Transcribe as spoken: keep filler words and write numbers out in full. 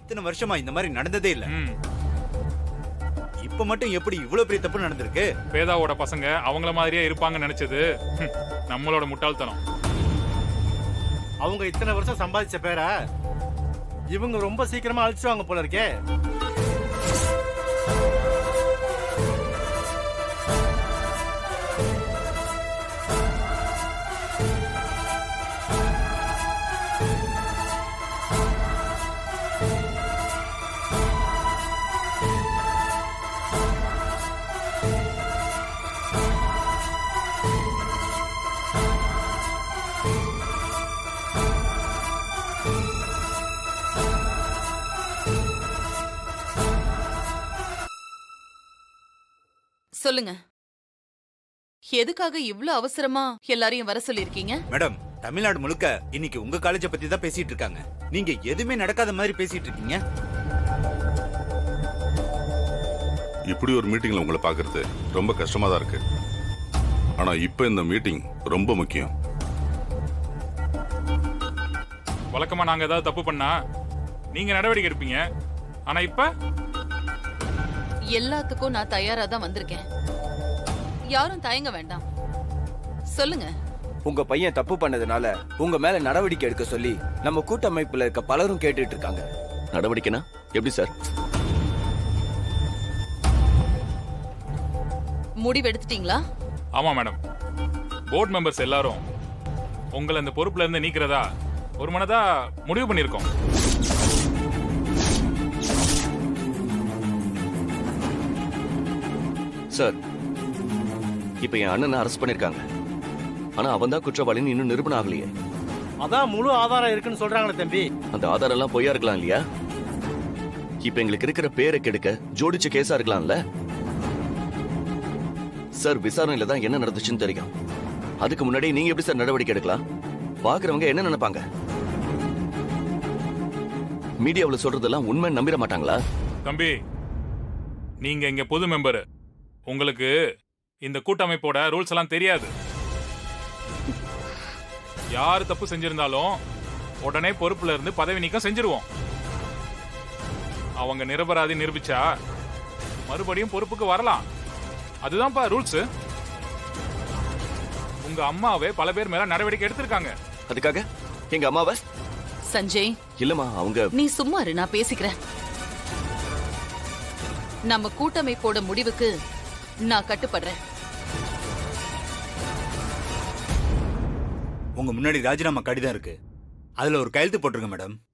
இத்தனை வருஷமா இந்த மாதிரி நடந்ததே இல்ல. இப்ப மட்டும் எப்படி இவ்வளவு பெரிய தப்பு நடந்திருக்கு? வேதாவோட பசங்க அவங்கள மாதிரியே இருப்பாங்கன்னு நினைச்சது நம்மளோட முட்டாள்தனம். அவங்க இத்தனை வருஷம் சம்பாதிச்ச பேரை இவங்க ரொம்ப சீக்கிரமா அழிச்சுவாங்க போல இருக்கே. சொல்லுங்க, எதுக்காக இவ்ளோ அவசரமா எல்லாரையும் வர சொல்லிருக்கீங்க? மேடம், தமிழ்நாடு முழுக்க இன்னைக்கு உங்க காலேஜை பத்தி தான் பேசிட்டு இருக்காங்க. நீங்க எதுவுமே நடக்காத மாதிரி பேசிட்டு இருக்கீங்க. இப்படி ஒரு மீட்டிங்ல உங்களை பாக்குறது ரொம்ப கஷ்டமா தான் இருக்கு. ஆனா இப்ப இந்த மீட்டிங் ரொம்ப முக்கியம். வழக்கமா நாங்க ஏதாவது தப்பு பண்ணா நீங்க நடவடிக்கை எடுப்பீங்க. ஆனா இப்ப எல்லாத்துக்கும் நான் தயாரா தான் வந்திருக்கேன். யாரும் தயங்க வேண்டாம், சொல்லுங்க. உங்க பையன் தப்பு பண்ணதுனால உங்க மேல நடவடிக்கை எடுக்க சொல்லி நம்ம கூட்டமைப்புல இருக்க பலரும் கேட்டுட்டு இருக்காங்க. நடவடிக்கைனா எப்படி சார்? முடிவு எடுத்துட்டீங்களா? ஆமா மேடம், போர்டு மெம்பர்ஸ் எல்லாரும் உங்களை இந்த பொறுப்புல இருந்து நீக்கிறதா ஒரு மனதா முடிவு பண்ணிருக்கோம். சார், இப்ப என் அண்ணனை அரெஸ்ட் பண்ணிருக்காங்க. ஆனா அவன் தான் குற்றவாளின்னு இன்னும் நிரூபணம் ஆகலையே. அதான் முழு ஆதாரம் இருக்குன்னு சொல்றாங்களே தம்பி. அந்த ஆதாரம் எல்லாம் பொய்யா இருக்கலாம் இல்லையா? இப்ப எங்களுக்கு இருக்கிற பேரை கெடுக்க ஜோடிச்ச கேஸா இருக்கலாம்ல சார். விசாரணையில தான் என்ன நடந்துச்சுன்னு தெரியும். அதுக்கு முன்னாடி நீங்க எப்படி சார் நடவடிக்கை எடுக்கலாம்? பாக்குறவங்க என்ன நினைப்பாங்க? மீடியாவில் சொல்றதெல்லாம் உண்மை நம்பிட மாட்டாங்களா? தம்பி, நீங்க இங்க பொது மெம்பர், உங்களுக்கு இந்த கூட்டமைப்போட ரூல்ஸ் எல்லாம் தெரியாது. யாரு தப்பு செஞ்சிருந்தாலும் உடனே பொறுப்புல இருந்து பதவி நீக்கம் செஞ்சிருவோம். அவங்க நிரபராதி நிரூபிச்சா மறுபடியும் பொறுப்புக்கு வரலாம். அதுதான்ப்பா ரூல்ஸ். உங்க அம்மாவே பல பேர் மேல நடவடிக்கை எடுத்திருக்காங்க. அதுக்காக எங்க அம்மாவை? சஞ்சய், இல்லம்மா, அவங்க நீ சும்மா இரு, நான் பேசிக்கிறேன். நம்ம கூட்டமைப்போட முடிவுக்கு நான் கட்டுப்படுறேன். உங்க முன்னாடி ராஜினாமா கடிதம் இருக்கு, அதுல ஒரு கையெழுத்து போட்டுருங்க மேடம்.